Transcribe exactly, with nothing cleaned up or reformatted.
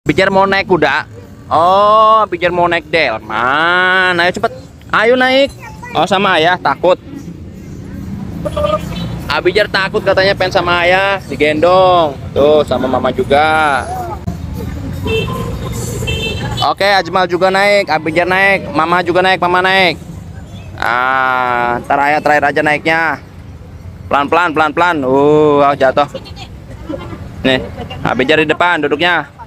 Bijar mau naik kuda. Oh, Bijar mau naik delman. Ayo cepet. Ayo naik. Oh, sama ayah takut. Abijar takut katanya pengen sama ayah digendong. Tuh sama mama juga. Oke, Ajmal juga naik, Abijar naik, mama juga naik, mama naik. Ah, ntar ayah terakhir aja naiknya. Pelan-pelan, pelan-pelan. Uh, jatuh. Nih, Abijar di depan duduknya.